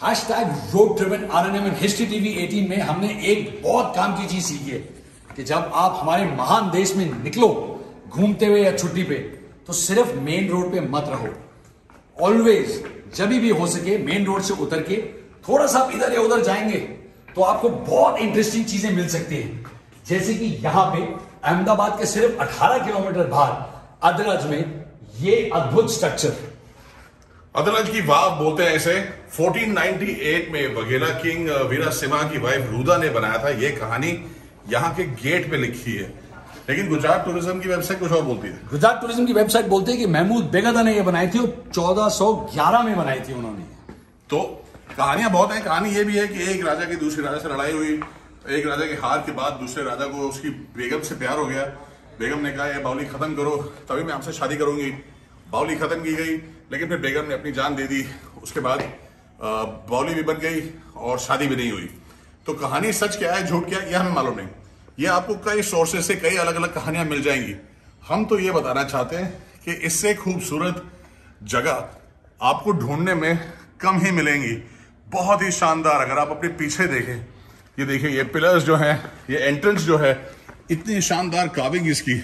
Hashtag road trippin RNM in history TV 18 में हमने एक बहुत काम की चीज सीखी है कि जब आप हमारे महान देश में निकलो घूमते हुए या छुट्टी पे, तो सिर्फ मेन रोड पे मत रहो। ऑलवेज जब भी हो सके मेन रोड से उतर के थोड़ा सा इधर या उधर जाएंगे तो आपको बहुत इंटरेस्टिंग चीजें मिल सकती हैं। जैसे कि यहां पे अहमदाबाद के सिर्फ 18 किलोमीटर बाहर अदरज में ये अद्भुत स्ट्रक्चर, अदरज की वाव बोलते हैं इसे। 1498 में बघेला किंग वीरा सिम्हा की वाइफ रूदा ने बनाया था। ये कहानी यहाँ के गेट पे लिखी है, लेकिन गुजरात टूरिज्म की वेबसाइट कुछ और बोलती है। गुजरात टूरिज्म की वेबसाइट बोलते हैं कि महमूद बेगदा ने ये बनाई थी और 1411 में बनाई थी उन्होंने। तो कहानियां बहुत हैं। कहानी ये भी है कि एक राजा की दूसरे राजा से लड़ाई हुई, एक राजा की हार के बाद दूसरे राजा को उसकी बेगम से प्यार हो गया। बेगम ने कहा ये बावली खत्म करो तभी मैं आपसे शादी करूंगी। बावली खत्म की गई, लेकिन फिर बेगम ने अपनी जान दे दी। उसके बाद बावली भी बन गई और शादी भी नहीं हुई। तो कहानी सच क्या है झूठ क्या है ये हमें मालूम नहीं। ये आपको कई सोर्सेज से कई अलग अलग कहानियां मिल जाएंगी। हम तो ये बताना चाहते हैं कि इससे खूबसूरत जगह आपको ढूंढने में कम ही मिलेंगी। बहुत ही शानदार। अगर आप अपने पीछे देखें, ये देखिए ये पिलर्स जो हैं, ये एंट्रेंस जो है, इतनी शानदार कार्विंग इसकी।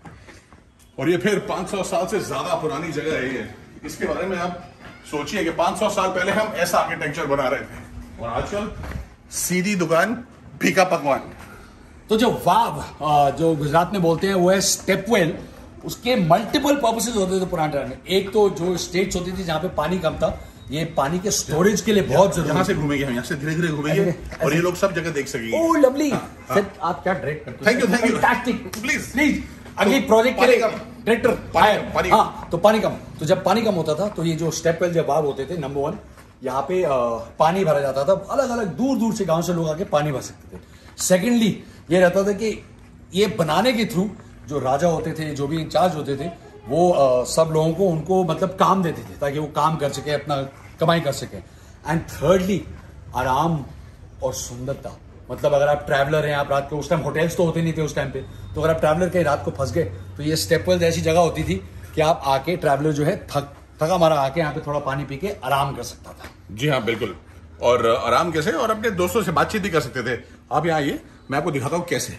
और ये फिर 500 साल से ज्यादा पुरानी जगह है ये। इसके बारे में आप सोचिए कि 500 साल पहले हम ऐसा आर्किटेक्चर बना रहे थे और आजकल सीधी दुकान फीका पकवान। तो जो वाव जो गुजरात में बोलते हैं वो है स्टेपवेल। उसके मल्टीपल पर्पसेस होते थे पुराने टाइम में। एक तो जो स्टेट्स होती थी जहां पे पानी कम था, ये पानी के स्टोरेज के लिए बहुत जरूरी। यहाँ से घूमेंगे हम, यहाँ से धीरे धीरे घूमेंगे और ये लोग सब जगह देख सकेंगे। Oh lovely. आप क्या डायरेक्ट करते हैं? Thank you fantastic. Please please अगली प्रोजेक्ट के लिए डायरेक्टर पानी। हाँ, तो पानी कम। तो जब पानी कम होता था तो ये जो स्टेपवेल जब वाव होते थे, नंबर 1 यहाँ पे पानी भरा जाता था। अलग अलग दूर दूर से गांव से लोग आके पानी भर सकते थे। सेकेंडली ये रहता था कि ये बनाने के थ्रू जो राजा होते थे, जो भी इंचार्ज होते थे, वो सब लोगों को उनको मतलब काम देते थे ताकि वो काम कर सके, अपना कमाई कर सके। एंड थर्डली आराम और सुंदरता। मतलब अगर आप ट्रैवलर हैं, आप रात को, उस टाइम होटल्स तो होते नहीं थे उस टाइम पे, तो अगर आप ट्रैवलर कहीं रात को फंस गए तो ये स्टेपवेल ऐसी जगह होती थी कि आप आके ट्रैवलर जो है थका मारा आके यहाँ पे थोड़ा पानी पी के आराम कर सकता था। जी हाँ बिल्कुल। और आराम कैसे, और अपने दोस्तों से बातचीत भी कर सकते थे। आप यहाँ आइए, मैं आपको दिखाता हूँ कैसे।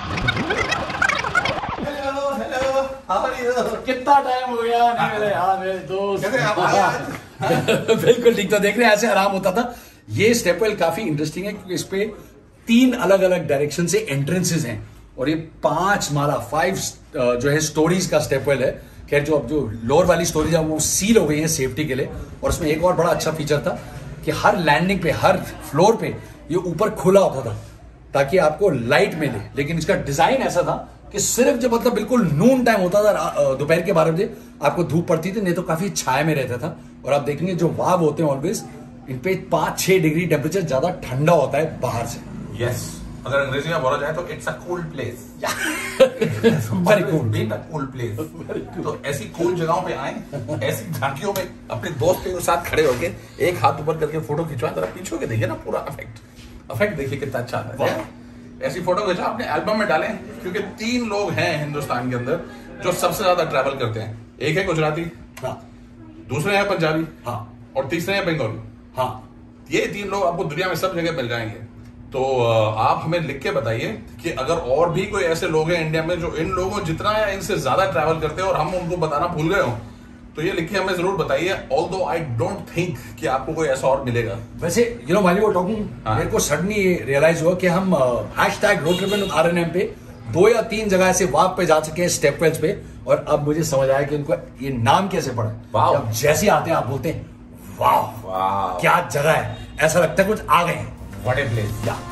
कितना टाइम हो गया नहीं मिले यार मेरे दोस्त। बिल्कुल ठीक। तो देख रहे हैं ऐसे आराम होता था। ये स्टेपवेल काफी इंटरेस्टिंग है क्योंकि इस पे 3 अलग अलग डायरेक्शन से एंट्रेंसेस हैं और ये 5 माला 5 जो है स्टोरीज का स्टेपवेल है। खैर जो अब जो लोअर वाली स्टोरीज है वो सील हो गई है सेफ्टी के लिए। और उसमें एक और बड़ा अच्छा फीचर था कि हर लैंडिंग पे, हर फ्लोर पे ये ऊपर खुला होता था ताकि आपको लाइट मिले। लेकिन इसका डिजाइन ऐसा था कि सिर्फ जब मतलब बिल्कुल नून टाइम होता था, दोपहर के 12 बजे आपको धूप पड़ती थी, नहीं तो काफी छाया में रहता था। और आप देखेंगे जो वाव होते हैं ऑलवेज इन पे 5-6 डिग्री टेम्परेचर ज्यादा ठंडा होता है बाहर से। यस, अगर अंग्रेजी में बोला जाए तो it's a cool place. Very cool, being a cool place. तो ऐसी कूल जगहों पे आए, ऐसी झांकियों में अपने दोस्त के साथ खड़े होके एक हाथ ऊपर करके फोटो खिंचवाएं। तो पीछे के देखिए ना पूरा इफेक्ट देखिए कितना अच्छा आता है। ऐसी फोटो खिंचा अपने एल्बम में डालें, क्योंकि 3 लोग हैं हिंदुस्तान के अंदर जो सबसे ज्यादा ट्रैवल करते हैं। एक है गुजराती, हाँ, दूसरे हैं पंजाबी, हाँ, और तीसरे हैं बंगाली। हाँ। ये 3 लोग आपको दुनिया में सब जगह मिल जाएंगे। तो आप हमें लिख के बताइए कि अगर और भी कोई ऐसे लोग हैं इंडिया में जो इन लोगों जितना या इनसे ज्यादा ट्रैवल करते हैं और हम उनको बताना भूल गए हो, तो ये लिख के हमें जरूर बताइए। ऑल्दो आई डोंट थिंक कि आपको कोई ऐसा और मिलेगा। वैसे व्हाइल यू वर टॉकिंग, मेरे को सडनली रियलाइज हुआ कि हम हैशटैग रोड ट्रिपन RNM पे 2 या 3 जगह ऐसे वाव पे जा चुके हैं, स्टेपवेल्स पे। और अब मुझे समझ आया कि उनको ये नाम कैसे पड़ा। वाव। अब जैसे आते हैं आप बोलते हैं वाह, वाह क्या जगह है, ऐसा लगता है कुछ आ गए हैं। What a place.